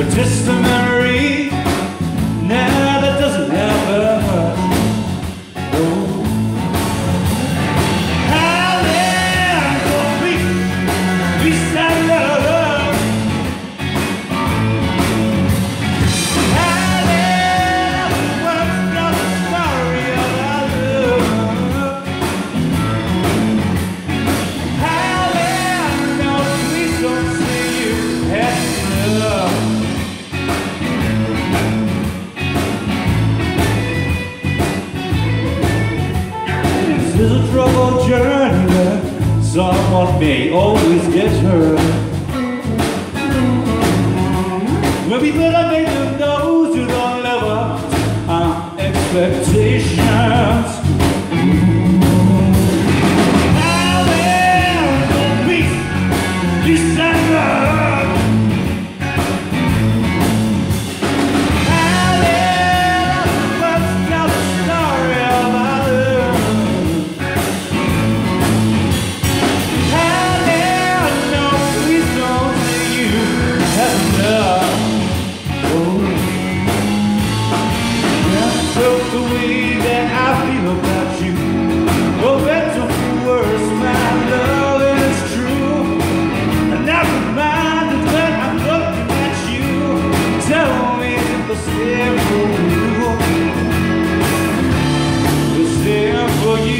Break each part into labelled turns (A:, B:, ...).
A: just a memory. Now that doesn't ever hurt. Oh. How then will we stand love? How then what's not the story of our love? How then no please don't say you had love. This is a troubled journey where someone may always get hurt. When people are made of those who don't live up to our expectations. How then will we stand love? How then what's now the story of our love? How then no please don't say you have enough. So the way that I feel about you, oh, better for worse, my love is true. And I'm reminded when I'm looking at you, tell me if the same for you, the same for you.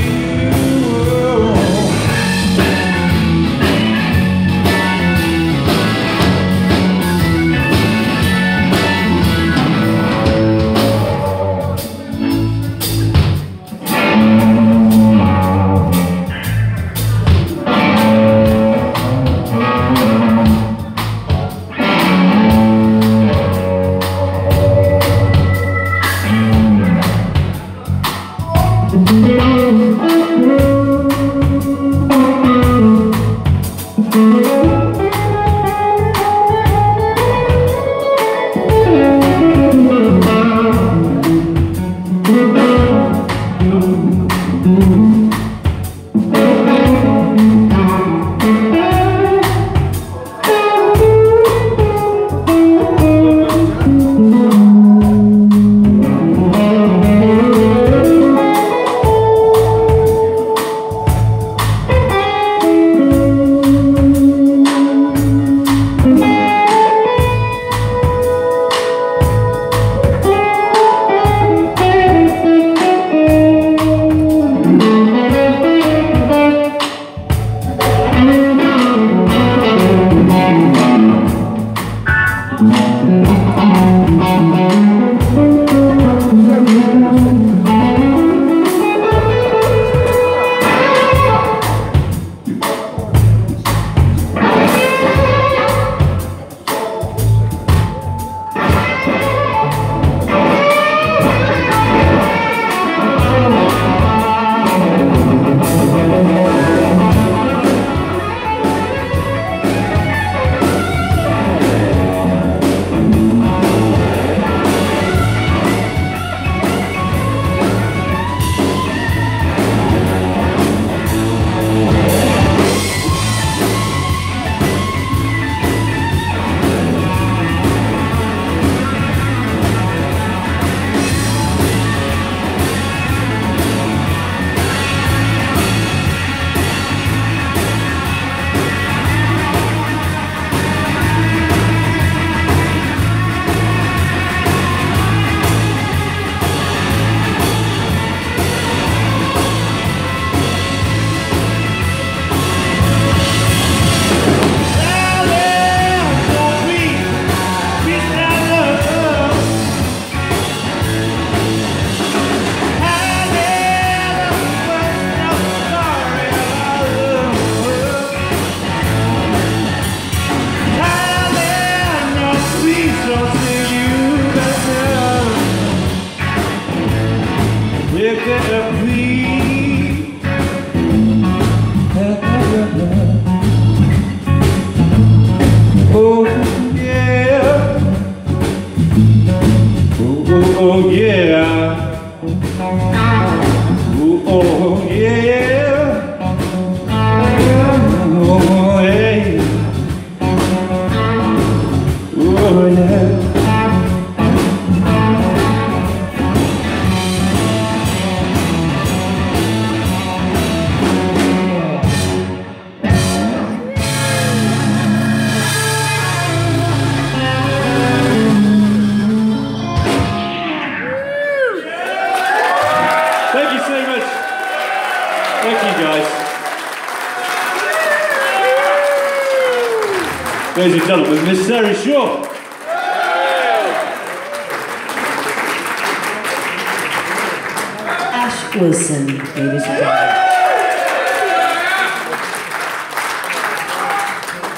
A: Oh yeah, oh yeah, oh yeah, oh yeah. Thanks very much. Thank you, guys. Ladies and gentlemen, Miss Sarah Shaw.
B: Ash Wilson, ladies and gentlemen.